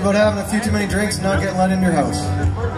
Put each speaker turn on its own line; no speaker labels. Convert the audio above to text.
about having a few too many drinks and not getting let in your house.